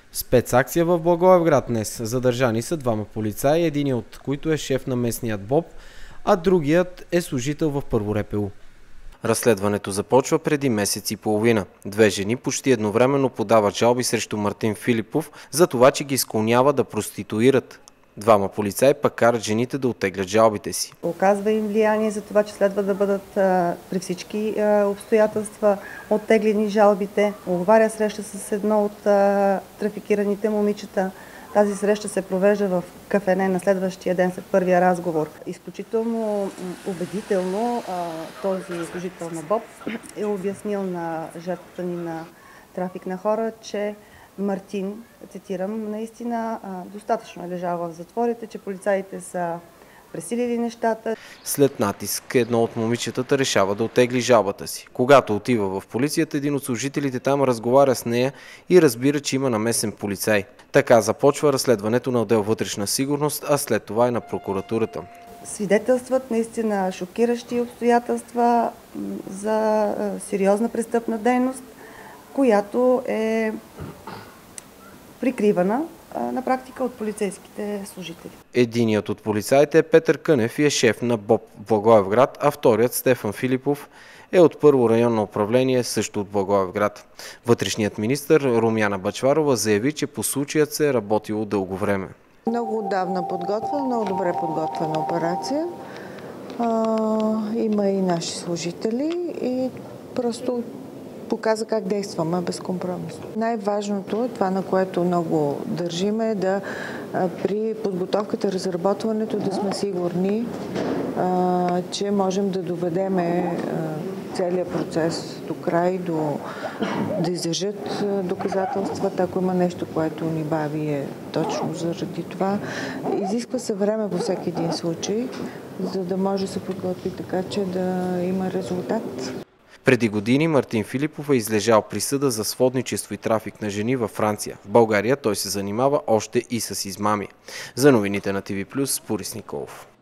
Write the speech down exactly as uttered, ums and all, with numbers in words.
Спецакция в Благоевград днес. Задържани са двама полицаи, единият от които е шеф на местният БОП, а другият е служител в Първо РПУ. Разследването започва преди месец и половина. Две жени почти едновременно подават жалби срещу Мартин Филипов за това, че ги склонява да проституират. Двама полицаи пък карат жените да оттеглят жалбите си. Оказва им влияние за това, че следва да бъдат а, при всички а, обстоятелства оттеглени жалбите. Оговаря среща с едно от а, трафикираните момичета. Тази среща се провежда в кафене на следващия ден след първия разговор. Изключително убедително а, този служител на БОП е обяснил на жертвата ни на трафик на хора, че Мартин, цитирам, наистина достатъчно е лежал в затворите, че полицаите са пресилили нещата. След натиск едно от момичетата решава да оттегли жалбата си. Когато отива в полицията, един от служителите там разговаря с нея и разбира, че има намесен полицай. Така започва разследването на отдел вътрешна сигурност, а след това и на прокуратурата. Свидетелстват наистина шокиращи обстоятелства за сериозна престъпна дейност, която е прикривана на практика от полицейските служители. Единият от полицаите е Петър Кънев и е шеф на БОП в Благоевград, а вторият Стефан Филипов е от Първо районно управление, също от Благоевград. Вътрешният министър Румяна Бъчварова заяви, че по случаят се е работило дълго време. Много отдавна подготвена, много добре подготвена операция. А, има и наши служители и просто показа как действаме безкомпромисно. Най-важното е това, на което много държим, е да при подготовката, разработването да сме сигурни, а, че можем да доведем целият процес до край, до, да издържат доказателствата. Ако има нещо, което ни бави, е точно заради това. Изисква се време във всеки един случай, за да може да се подготви така, че да има резултат. Преди години Мартин Филипов е излежал присъда за сводничество и трафик на жени във Франция. В България той се занимава още и с измами. За новините на ТВ плюс, Борис Николов.